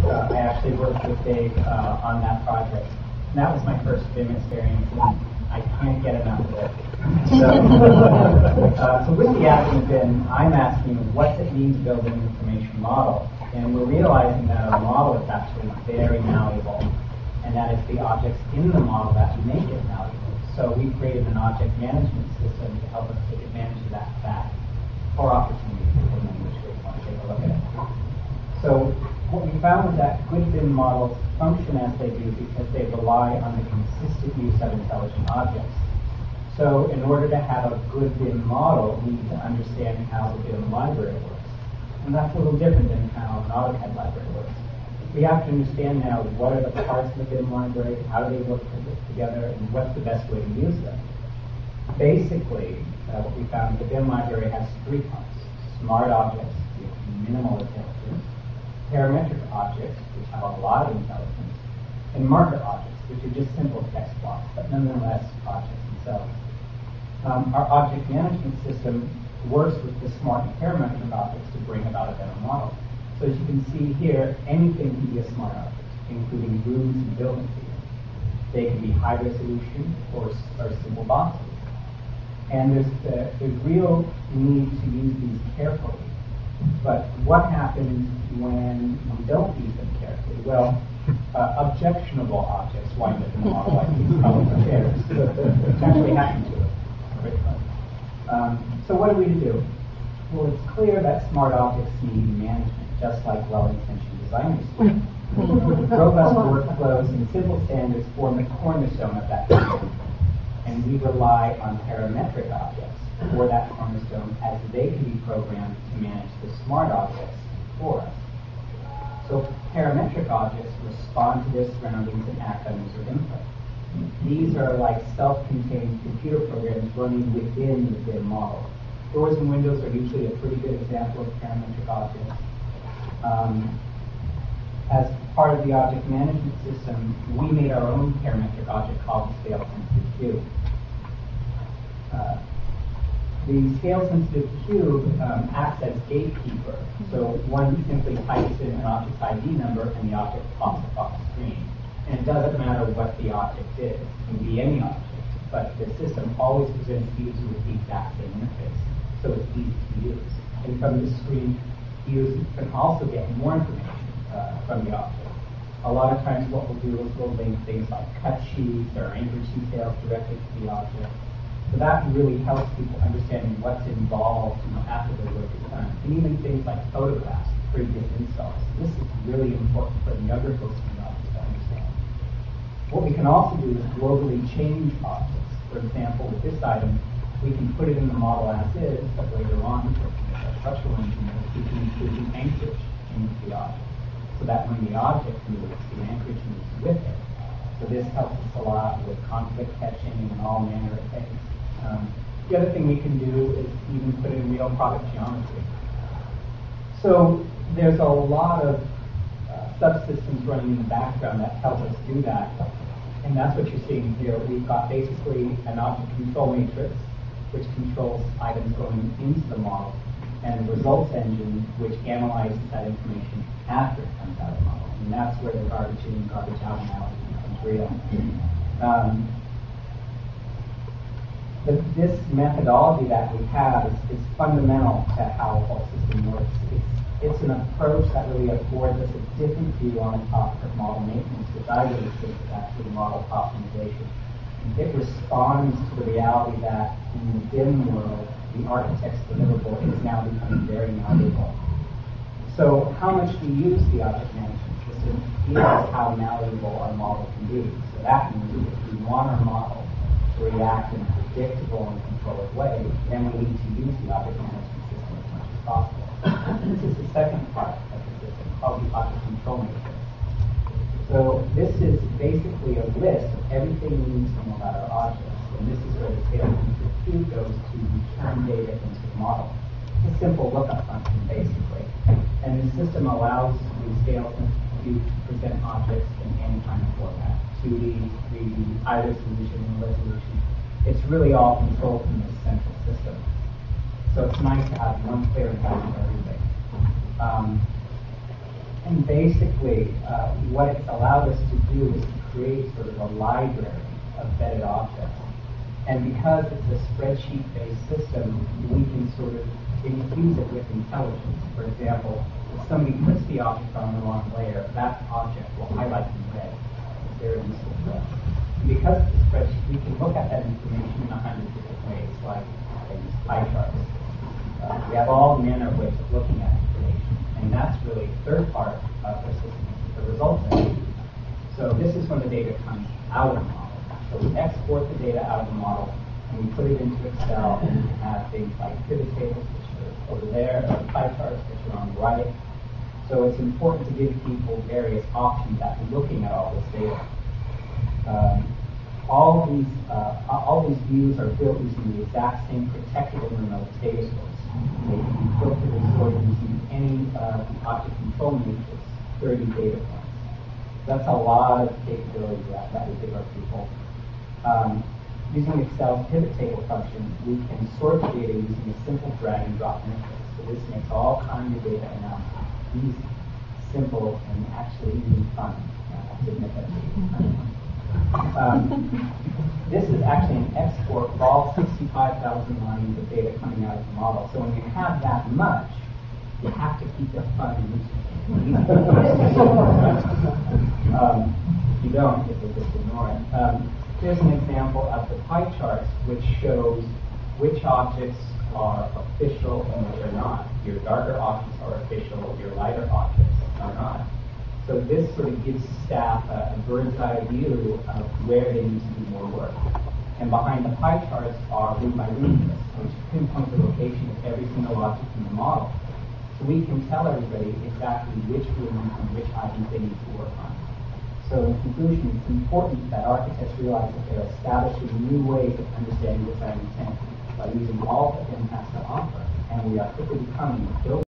I actually worked with Dave on that project. And that was my first BIM experience, and I can't get enough of it. So with the advent of BIM, I'm asking, what's it mean to build an information model? And we're realizing that our model is actually very malleable, and that it's the objects in the model that make it malleable. So we created an object management system to help us take advantage of that fact or opportunity, depending on which way you want to take a look at it. So what we found was that good BIM models function as they do because they rely on the consistent use of intelligent objects. So in order to have a good BIM model, we need to understand how the BIM library works. And that's a little different than how an AutoCAD library works. We have to understand now what are the parts of the BIM library, how do they work together, and what's the best way to use them. Basically, what we found is the BIM library has three parts: smart objects with minimal intelligence, parametric objects, which have a lot of intelligence, and marker objects, which are just simple text blocks, but nonetheless objects themselves. Our object management system works with the smart and parametric objects to bring about a better model. So as you can see here, anything can be a smart object, including rooms and building fields. They can be high resolution or simple boxes. And there's real need to use these carefully. But what happens when we don't use them carefully? Well, objectionable objects wind up in the model, like these colorful chairs, which actually happened to us. So what are we to do? Well, it's clear that smart objects need management, just like well-intentioned designers do. Robust workflows and simple standards form the cornerstone of that system, and we rely on parametric objects for that cornerstone, as they can be programmed to manage the smart objects for us. So parametric objects respond to their surroundings and act on user input. These are like self-contained computer programs running within the BIM model. Doors and windows are usually a pretty good example of parametric objects. As part of the object management system, we made our own parametric object called the scale-sensitive cube. The scale-sensitive cube acts as gatekeeper. So one simply types in an object ID number and the object pops up on the screen. And it doesn't matter what the object is. It can be any object, but the system always presents the user with the exact same interface. So it's easy to use. And from the screen, users can also get more information from the object. A lot of times what we'll do is we'll link things like cut sheets or anchor details directly to the object. So that really helps people understanding what's involved after the work is done. And even things like photographs, previous installs. This is really important for the younger folks in the office to understand. What we can also do is globally change objects. For example, with this item, we can put it in the model as is, but later on, working with our structural engineers, we can include the anchorage into the object, so that when the object moves, the anchorage moves with it. So this helps us a lot with conflict catching and all manner of things. The other thing we can do is even put in real product geometry. So there's a lot of subsystems running in the background that help us do that. And that's what you're seeing here. We've got basically an object control matrix, which controls items going into the model, and the results engine, which analyzes that information after it comes out of the model. And that's where the garbage in, garbage out analysis becomes real. This methodology that we have is fundamental to how a whole system works. It's an approach that really affords us a different view on the topic of model maintenance, which I really think is actually model optimization. It responds to the reality that in the BIM world, the architect's deliverable is now becoming very malleable. So how much we use the object management system is how malleable our model can be. So that means if we want our model to react in a predictable and controlled way, then we need to use the object management system as much as possible. This is the second part of the system, called the object control matrix. So this is basically a list of everything we need to know about our objects. And this is where the scale-sensitive cube goes to return data into the model. It's a simple lookup function, basically. And the system allows the scale-sensitive cube to present objects in any kind of format, 2D, 3D, high resolution, and resolution. It's really all controlled from this central system. So it's nice to have one clear guide for everything. And basically, what it's allowed us to do is to create sort of a library of vetted objects. And because it's a spreadsheet-based system, we can sort of infuse it with intelligence. For example, if somebody puts the object on the wrong layer, that object will highlight in red. It's very useful for us. And because it's a spreadsheet, we can look at that information in 100 different ways, like I use pie charts. We have all manner of ways of looking at information, and that's really the third part of the system, the results engine. So this is when the data comes out of the model. So we export the data out of the model, and we put it into Excel, and we can have things like pivot tables, which are over there, or pie charts, which are on the right. So it's important to give people various options at looking at all this data. All these views are built using the exact same protected and remote data source. They can be filtered and stored using any object control matrix 30 data points. That's a lot of capability that we give our people. Using Excel's pivot table function, we can sort the data using a simple drag and drop interface. So this makes all kinds of data analysis easy, simple, and actually even fun. I admit that this is actually an export of all 65,000 lines of data coming out of the model. So when you have that much, you have to keep it fun and useful. If you don't, it will just ignore it. Here's an example of the pie charts, which shows which objects are official and which are not. Your darker objects are official, your lighter objects are not. So this sort of gives staff a bird's eye view of where they need to do more work. And behind the pie charts are room by room lists, which pinpoint the location of every single object in the model. So we can tell everybody exactly which rooms and which items they need to work on. So in conclusion, it's important that architects realize that they're establishing new ways of understanding design intent by using all that BIM has to offer. And we are quickly becoming builders